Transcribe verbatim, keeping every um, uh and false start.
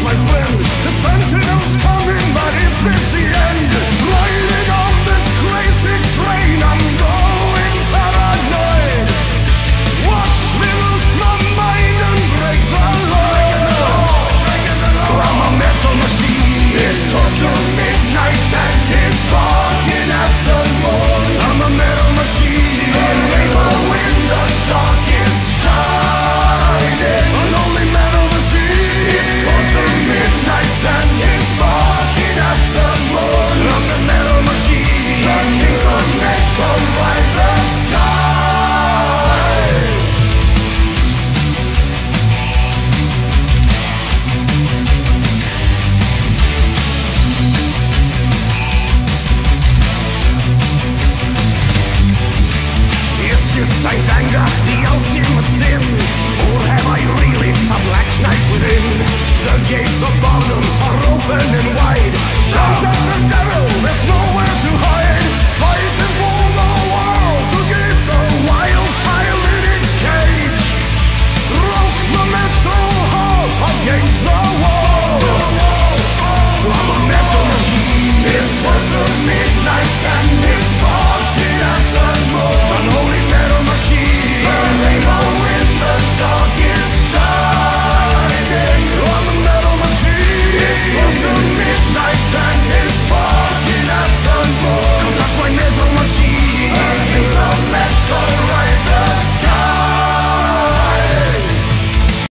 my friend. The sentinel's coming, but is this the end? Riding on this crazy train, I'm going paranoid. Watch me lose my mind and break the law. I'm a metal machine. It's close to midnight and it's barking at the moon. I'm a metal machine. A rainbow in the dark is shining. An only metal machine. It's close to midnight and it's barking at the moon. I'm the metal machine. The kings of metal ride the sky. Saint anger, the ultimate sin, or have I really a black night within? The gates of Barnum are open and wide. Shout at the devil, there's nowhere to hide. Fighting for the world to keep the wild child in its cage. Broke the metal heart against the wall. I'm a metal machine, it's close to midnight and